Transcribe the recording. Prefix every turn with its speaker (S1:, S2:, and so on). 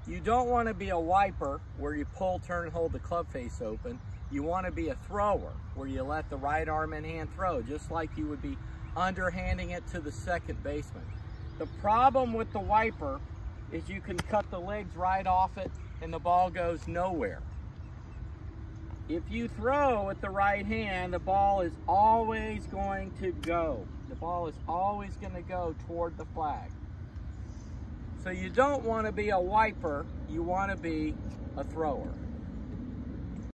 S1: You don't want to be a wiper where you pull, turn, and hold the club face open. You want to be a thrower where you let the right arm and hand throw, just like you would be underhanding it to the second baseman. The problem with the wiper is you can cut the legs right off it and the ball goes nowhere. If you throw with the right hand, the ball is always going to go. The ball is always going to go toward the flag. So you don't want to be a wiper, you want to be a thrower.